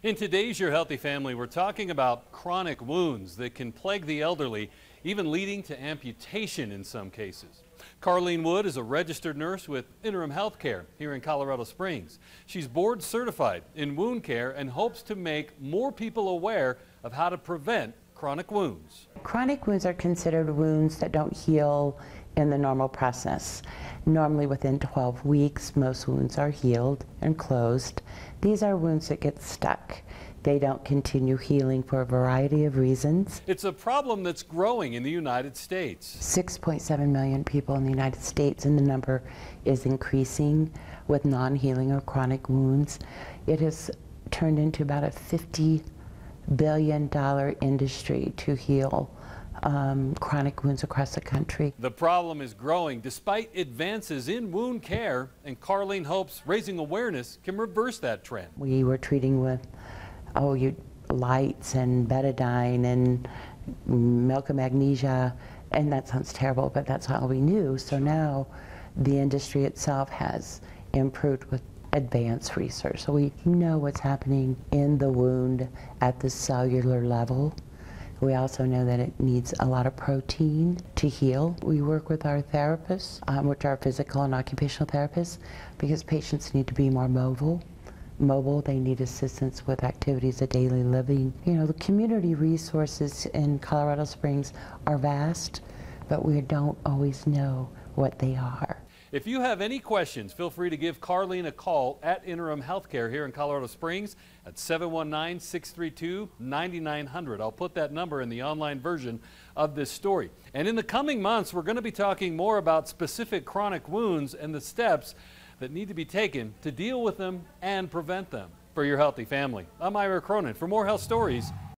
In today's Your Healthy Family, we're talking about chronic wounds that can plague the elderly, even leading to amputation in some cases. Carlene Wood is a registered nurse with Interim Healthcare here in Colorado Springs. She's board certified in wound care and hopes to make more people aware of how to prevent chronic wounds. Chronic wounds are considered wounds that don't heal in the normal process. Normally within 12 weeks, most wounds are healed and closed. These are wounds that get stuck. They don't continue healing for a variety of reasons. It's a problem that's growing in the United States. 6.7 million people in the United States, and the number is increasing with non-healing or chronic wounds. It has turned into about a $50 billion industry to heal chronic wounds across the country. The problem is growing despite advances in wound care, and Carlene hopes raising awareness can reverse that trend. We were treating with lights and betadine and milk of magnesia, and that sounds terrible, but that's all we knew. So now the industry itself has improved with advanced research. So we know what's happening in the wound at the cellular level. We also know that it needs a lot of protein to heal. We work with our therapists, which are physical and occupational therapists, because patients need to be more mobile. They need assistance with activities of daily living. You know, the community resources in Colorado Springs are vast, but we don't always know what they are. If you have any questions, feel free to give Carlene a call at Interim Healthcare here in Colorado Springs at 719-632-9900. I'll put that number in the online version of this story. And in the coming months, we're going to be talking more about specific chronic wounds and the steps that need to be taken to deal with them and prevent them. For Your Healthy Family, I'm Ira Cronin. For more health stories,